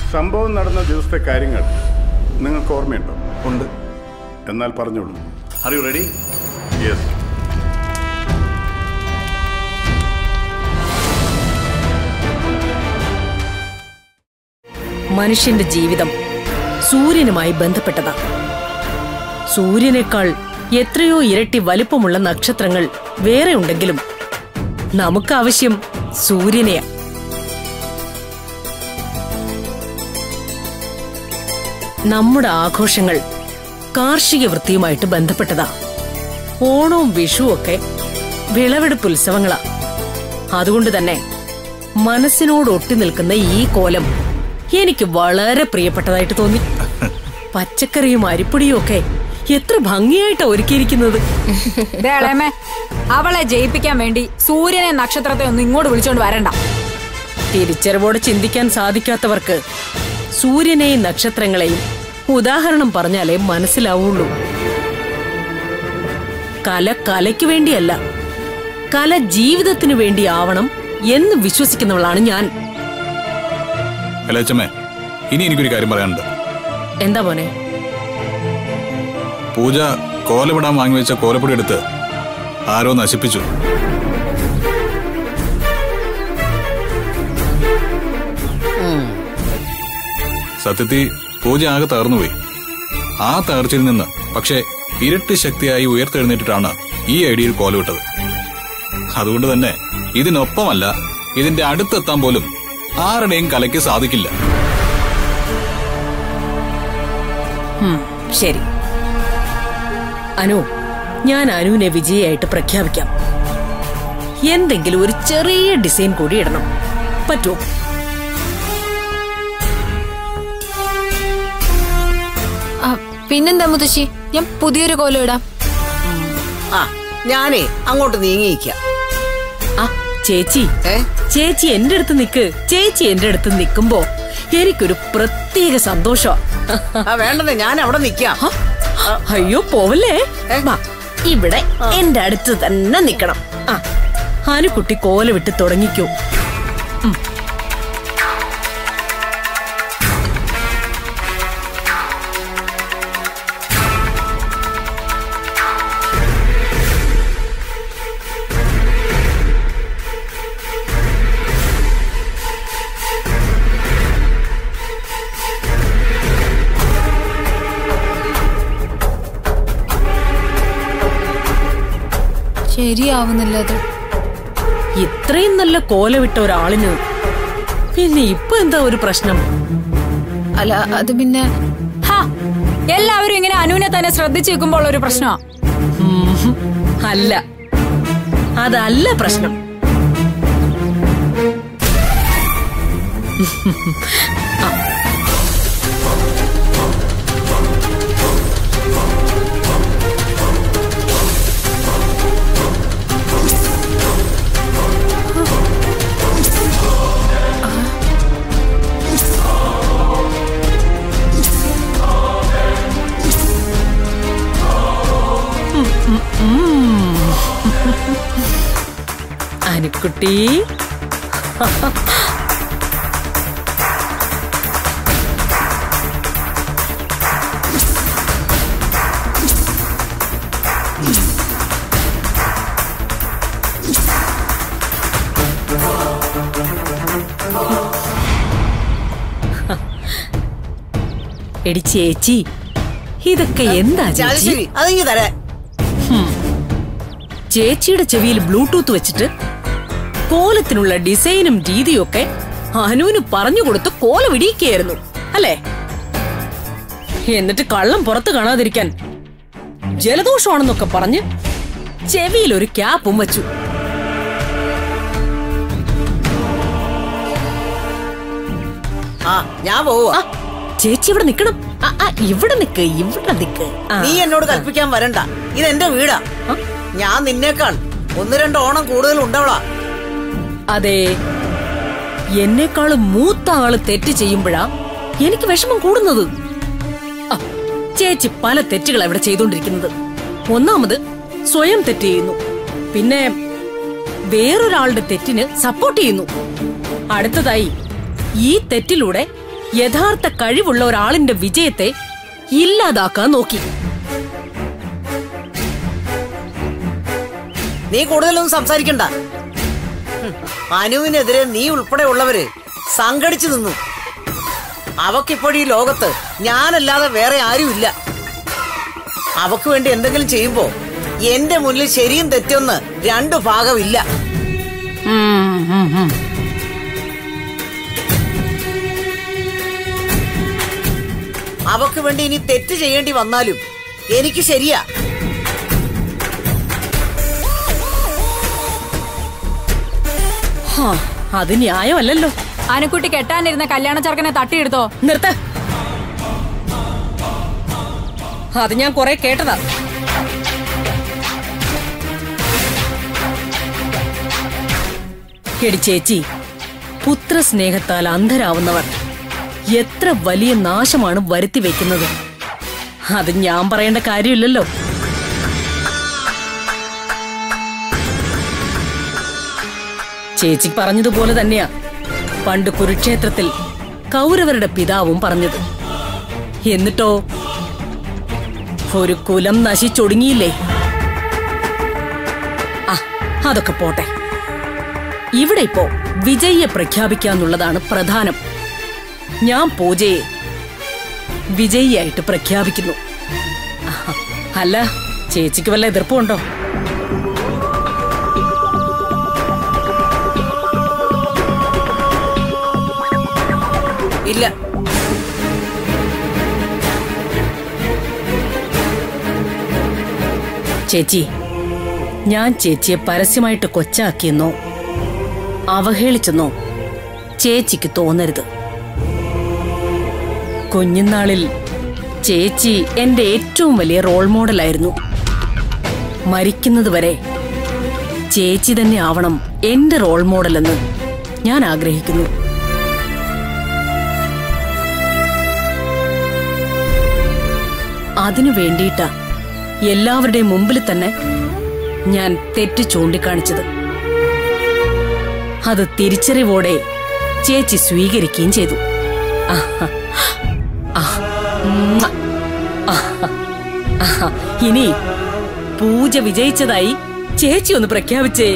സംഭവം നടന്ന ദിവസത്തെ കാര്യങ്ങൾ നിങ്ങൾക്ക് ഓർമ്മയുണ്ടോ? ഉണ്ട്. എന്നാൽ പറഞ്ഞോളൂ. Are you ready? യെസ്. മനുഷ്യന്റെ ജീവിതം സൂര്യനുമായി ബന്ധപ്പെട്ടതാ. സൂര്യനേക്കാൾ എത്രയോ ഇരട്ടി വലിപ്പമുള്ള നക്ഷത്രങ്ങൾ വേറെ ഉണ്ടെങ്കിലും നമുക്ക് ആവശ്യം സൂര്യനെയാ. നമ്മുടെ ആഘോഷങ്ങൾ കാർഷിക വൃത്തിയുമായിട്ട് ബന്ധപ്പെട്ടതാ. ഓണവും വിഷുവും ഒക്കെ വിളവെടുപ്പ് ഉത്സവങ്ങളാ. അതുകൊണ്ട് തന്നെ മനസ്സിനോട് ഒട്ടി നിൽക്കുന്ന ഈ കോലം എനിക്ക് വളരെ പ്രിയപ്പെട്ടതായിട്ട് തോന്നി. പച്ചക്കറിയും അരിപ്പൊടിയും ഒക്കെ എത്ര ഭംഗിയായിട്ടാ ഒരുക്കിയിരിക്കുന്നത്. അവളെ ജയിപ്പിക്കാൻ വേണ്ടി സൂര്യനെ നക്ഷത്രത്തെ ഒന്നും ഇങ്ങോട്ട് വിളിച്ചോണ്ട് വരണ്ട. തിരിച്ചറിവോടെ ചിന്തിക്കാൻ സാധിക്കാത്തവർക്ക് സൂര്യനെയും നക്ഷത്രങ്ങളെയും ഉദാഹരണം പറഞ്ഞാലേ മനസ്സിലാവുള്ളൂ. കല കലയ്ക്ക് വേണ്ടിയല്ല, കല ജീവിതത്തിനു വേണ്ടിയാവണം എന്ന് വിശ്വസിക്കുന്നവളാണ് ഞാൻ. ഇനി എനിക്കൊരു കാര്യം പറയാനുണ്ട്. എന്താ മോനെ? പൂജ കോലമിടാൻ വാങ്ങിവെച്ച കോലപ്പൊടി എടുത്ത് ആരോ നശിപ്പിച്ചു. സത്യത്തിൽ പൂജ ആകെ തകർന്നുപോയി. ആ തകർച്ചയിൽ നിന്ന് പക്ഷെ ഇരട്ടി ശക്തിയായി ഉയർത്തെഴുന്നേറ്റിട്ടാണ് ഈ ഐഡിയയിൽ കോലമിട്ടത്. അതുകൊണ്ട് തന്നെ ഇതിനൊപ്പമല്ല, ഇതിന്റെ അടുത്തെത്താൻ പോലും ആരുടെയും കലയ്ക്ക് സാധിക്കില്ല. ശരി അനു, ഞാൻ അനുവിനെ വിജയിയായിട്ട് പ്രഖ്യാപിക്കാം. എന്തെങ്കിലും ഒരു ചെറിയ ഡിസൈൻ കൂടി ഇടണം. പറ്റുമോ? പിന്നെന്താ മുത്തശ്ശി, ഞാൻ പുതിയൊരു കോലം ഇടാം. ഞാനേ അങ്ങോട്ട് നീങ്ങിയിരിക്കാം. ചേച്ചി ചേച്ചി എന്റെ അടുത്ത് നിക്ക്. ചേച്ചി എന്റെ അടുത്ത് നിക്കുമ്പോ എനിക്കൊരു പ്രത്യേക സന്തോഷം. വേണ്ടത് ഞാൻ അവിടെ നിക്കാം. അയ്യോ പോവല്ലേ, ഇവിടെ എന്റെ അടുത്ത് തന്നെ നിക്കണം. അനുക്കുട്ടി കോല വിട്ട് തുടങ്ങിക്കോ. ശരിയാവുന്നില്ല. അത് ഇത്രയും നല്ല കോലവിട്ട ഒരാളിന് പിന്നെ ഇപ്പൊ എന്താ ഒരു പ്രശ്നം? അല്ല, അത് പിന്നെ എല്ലാവരും ഇങ്ങനെ അനുവിനെ തന്നെ ശ്രദ്ധിച്ചു വെക്കുമ്പോൾ ഒരു പ്രശ്നമാ. അല്ല, അതല്ല പ്രശ്നം. അനുക്കുട്ടി, എടി ചേച്ചി, ഇതൊക്കെ എന്താ ചേച്ചി? ചേച്ചിയുടെ ചെവിയിൽ ബ്ലൂടൂത്ത് വെച്ചിട്ട് കോലത്തിനുള്ള ഡിസൈനും രീതിയും ഒക്കെ അനുവിന് പറഞ്ഞു കൊടുത്ത് കോലം ഇടിയിക്കുകയായിരുന്നു അല്ലേ? എന്നിട്ട് കള്ളം പുറത്ത് കാണാതിരിക്കാൻ ജലദോഷമാണെന്നൊക്കെ പറഞ്ഞ് ചെവിയിൽ ഒരു ക്യാപ്പും വെച്ചു. ഞാൻ പോവാ. ചേച്ചി ഇവിടെ നിക്കണം. ഇവിടെ നിക്ക്, ഇവിടെ നിക്ക്. നീ എന്നോട് കൽപ്പിക്കാൻ വരണ്ട. ഇതെന്റെ വീടാ. ഞാൻ നിന്നേക്കാൾ 1-2 ഓണം കൂടുതൽ ഉണ്ടവളാ. അതെ, എന്നെക്കാളും മൂത്ത ആള് തെറ്റ് ചെയ്യുമ്പോഴാ എനിക്ക് വിഷമം കൂടുന്നത്. ചേച്ചി പല തെറ്റുകൾ ഇവിടെ ചെയ്തുകൊണ്ടിരിക്കുന്നത്. ഒന്നാമത് സ്വയം തെറ്റ് ചെയ്യുന്നു, പിന്നെ വേറൊരാളുടെ തെറ്റിന് സപ്പോർട്ട് ചെയ്യുന്നു. അടുത്തതായി ഈ തെറ്റിലൂടെ യഥാർത്ഥ കഴിവുള്ള ഒരാളിന്റെ വിജയത്തെ ഇല്ലാതാക്കാൻ നോക്കി. നീ കൂടുതലൊന്നും സംസാരിക്കണ്ട. അനുവിനെതിരെ നീ ഉൾപ്പെടെയുള്ളവര് സംഘടിച്ചു നിന്നു. അവക്കിപ്പോഴീ ലോകത്ത് ഞാനല്ലാതെ വേറെ ആരുമില്ല. അവക്ക് വേണ്ടി എന്തെങ്കിലും ചെയ്യുമ്പോ എന്റെ മുന്നിൽ ശരിയും തെറ്റൊന്ന് രണ്ടു ഭാഗമില്ല. അവക്ക് വേണ്ടി ഇനി തെറ്റ് ചെയ്യേണ്ടി വന്നാലും എനിക്ക് ശരിയാ. അത് ന്യായമല്ലല്ലോ. ആനക്കുട്ടി കെട്ടാനിരുന്ന കല്യാണ ചെറുക്കനെ തട്ടിയെടുത്തോ? നിർത്ത. അത് ഞാൻ കുറെ കേട്ടതാ. എടി ചേച്ചി, പുത്രസ്നേഹത്താൽ അന്ധരാവുന്നവർ എത്ര വലിയ നാശമാണ് വരുത്തി വെക്കുന്നത്. അത് ഞാൻ പറയേണ്ട കാര്യമില്ലല്ലോ. ചേച്ചി പറഞ്ഞതുപോലെ തന്നെയാ പണ്ട് കുരുക്ഷേത്രത്തിൽ കൗരവരുടെ പിതാവും പറഞ്ഞത്. എന്നിട്ടോ ഒരു കുലം നശിച്ചൊടുങ്ങിയില്ലേ? അതൊക്കെ പോട്ടെ. ഇവിടെ ഇപ്പോ വിജയിയെ പ്രഖ്യാപിക്കാന്നുള്ളതാണ് പ്രധാനം. ഞാൻ പൂജയെ വിജയിയായിട്ട് പ്രഖ്യാപിക്കുന്നു. അല്ല, ചേച്ചിക്ക് വല്ല എതിർപ്പുണ്ടോ? ഇല്ല. ചേച്ചി, ഞാൻ ചേച്ചിയെ പരസ്യമായിട്ട് കൊച്ചാക്കിയെന്നോ അവഹേളിച്ചെന്നോ ചേച്ചിക്ക് തോന്നരുത്. കുഞ്ഞുനാളിൽ ചേച്ചി എന്റെ ഏറ്റവും വലിയ റോൾ മോഡലായിരുന്നു. മരിക്കുന്നതുവരെ ചേച്ചി തന്നെ ആവണം എന്റെ റോൾ മോഡലെന്ന് ഞാൻ ആഗ്രഹിക്കുന്നു. അതിനു വേണ്ടിയിട്ടാ എല്ലാവരുടെയും മുമ്പിൽ തന്നെ ഞാൻ തെറ്റ് ചൂണ്ടിക്കാണിച്ചത്. അത് തിരിച്ചറിവോടെ ചേച്ചി സ്വീകരിക്കുകയും ചെയ്തു. ഇനി പൂജ വിജയിച്ചതായി ചേച്ചി ഒന്ന് പ്രഖ്യാപിച്ചേ.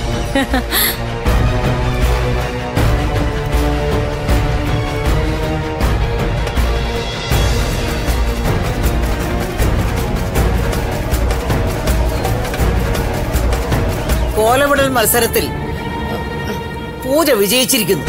കോലവിടൽ മത്സരത്തിൽ പൂജ വിജയിച്ചിരിക്കുന്നു.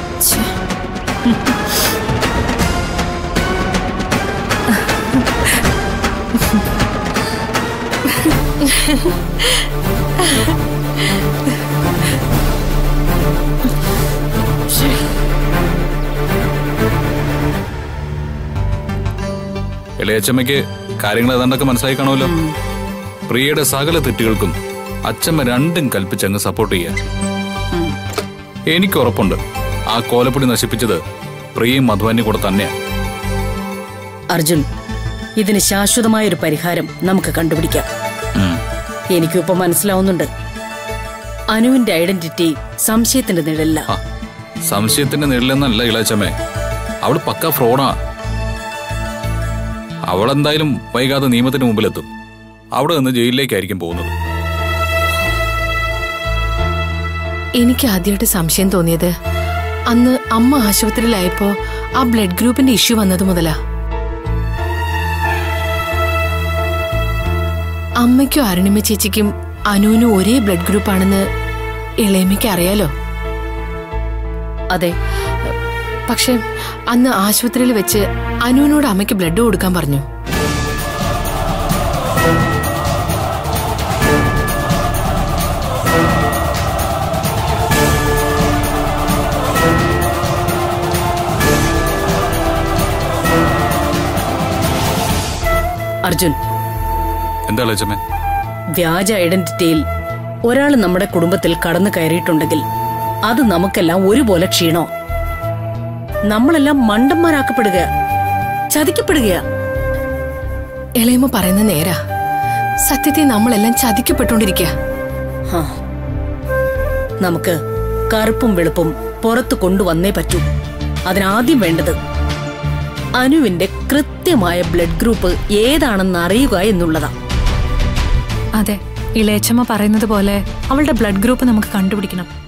ഇളയച്ചമ്മയ്ക്ക് കാര്യങ്ങൾ ഏതാണ്ടൊക്കെ മനസ്സിലായി കാണുമല്ലോ. പ്രിയയുടെ സകല തെറ്റുകൾക്കും അച്ഛമ്മ രണ്ടും കൽപ്പിച്ചങ്ങ് സപ്പോർട്ട് ചെയ്യാൻ. എനിക്ക് ഉറപ്പുണ്ട് ആ കോലപ്പൊടി നശിപ്പിച്ചത് പ്രിയയും മധുവാന്യം കൂടെ തന്നെയാ. അർജുൻ, ഇതിന് ശാശ്വതമായൊരു പരിഹാരം നമുക്ക് കണ്ടുപിടിക്കാം. എനിക്കും ഇപ്പൊ മനസ്സിലാവുന്നുണ്ട്, അനുവിന്റെ ഐഡന്റിറ്റി സംശയത്തിന്റെ നിഴലില്ല. സംശയത്തിന്റെ നിഴലെന്നല്ല ഇളയച്ചമ്മേ, അവള് പക്ക ഫ്രോഡാ. അവളെന്തായാലും വൈകാതെ നിയമത്തിന് മുമ്പിലെത്തും. അവിടെ നിന്ന് ജയിലിലേക്കായിരിക്കും പോകുന്നത്. എനിക്ക് ആദ്യമായിട്ട് സംശയം തോന്നിയത് അന്ന് അമ്മ ആശുപത്രിയിലായപ്പോ ആ ബ്ലഡ് ഗ്രൂപ്പിന്റെ ഇഷ്യൂ വന്നത് മുതലാ. അമ്മയ്ക്കും അരുണിമ ചേച്ചിക്കും അനുവിനും ഒരേ ബ്ലഡ് ഗ്രൂപ്പാണെന്ന് ഇളയമ്മയ്ക്ക് അറിയാലോ. അതെ, പക്ഷെ അന്ന് ആശുപത്രിയിൽ വെച്ച് അനുവിനോട് അമ്മയ്ക്ക് ബ്ലഡ് കൊടുക്കാൻ പറഞ്ഞു. അർജുൻ, എന്താ ഇളയച്ചമ്മേ? വ്യാജ ഐഡന്റിറ്റിയിൽ ഒരാൾ നമ്മുടെ കുടുംബത്തിൽ കടന്നു കയറിയിട്ടുണ്ടെങ്കിൽ അത് നമുക്കെല്ലാം ഒരുപോലെ ക്ഷീണോ. നമ്മളെല്ലാം മണ്ടന്മാരാക്കപ്പെടുക, ചതിക്കപ്പെടുക. ഇളയമ്മ പറയുന്ന നേരാ. സത്യത്തെ നമ്മളെല്ലാം ചതിക്കപ്പെട്ടുകൊണ്ടിരിക്കുക. നമുക്ക് കറുപ്പും വെളുപ്പും പുറത്തു കൊണ്ടുവന്നേ പറ്റൂ. അതിനാദ്യം വേണ്ടത് അനുവിന്റെ കൃത്യമായ ബ്ലഡ് ഗ്രൂപ്പ് ഏതാണെന്ന് അറിയുക എന്നുള്ളതാ. അതെ, ഇളയച്ചമ്മ പറയുന്നത് പോലെ അവളുടെ ബ്ലഡ് ഗ്രൂപ്പ് നമുക്ക് കണ്ടുപിടിക്കണം.